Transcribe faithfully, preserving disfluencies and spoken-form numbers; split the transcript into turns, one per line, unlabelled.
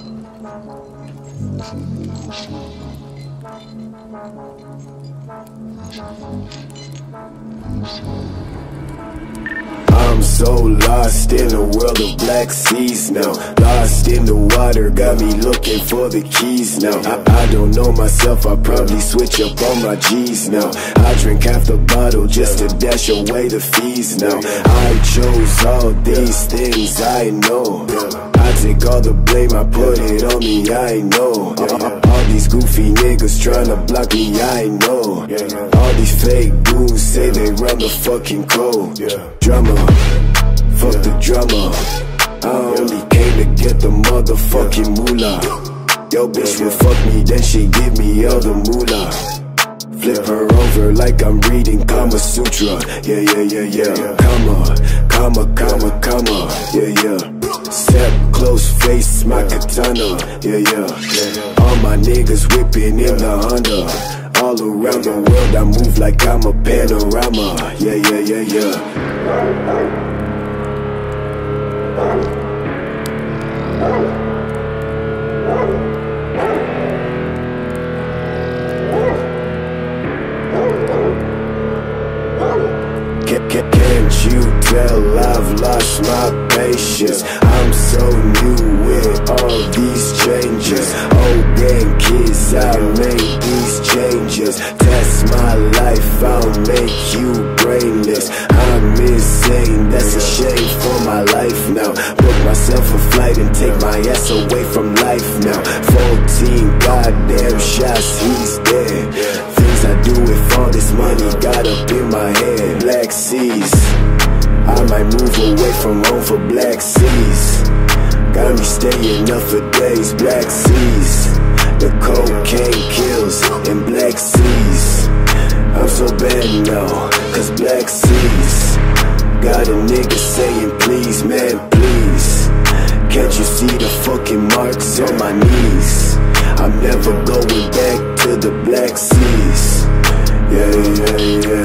I'm so lost in a world of black seas now. Lost in the water, got me looking for the keys now. I, I don't know myself, I probably switch up on my G's now. I drink half the bottle just to dash away the fees now. I chose all these things, I know. I take all the blame, I put it on me, I know. All these goofy niggas tryna block me, I know. All these fake goons say they run the fucking code. Drama, fuck the drama. I only came to get the motherfucking moolah. Yo bitch will fuck me, then she give me all the moolah. Flip her over like I'm reading Kama Sutra. Yeah, yeah, yeah, yeah. Comma, comma, comma, comma. Yeah, yeah. Step close, face my katana. Yeah, yeah. All my niggas whipping in the Honda. All around the world I move like I'm a panorama. Yeah, yeah, yeah, yeah. Can't you tell I've lost my patience? I'm so new with all these changes. Old gang kids, I made these changes. Test my life, I'll make you brainless. I'm insane, that's a shame for my life now. Book myself a flight and take my ass away from life now. Fourteen goddamn shots, he's dead. Things I do with all this money got up in my head. Black seas, I might move away from home for black seas. Got me staying up for days. Black seas, the cocaine kills in black seas. I'm so bad now, cause black seas got a nigga saying please, man, please. Can't you see the fucking marks on my knees? I'm never going back to the black seas. Yeah, yeah, yeah.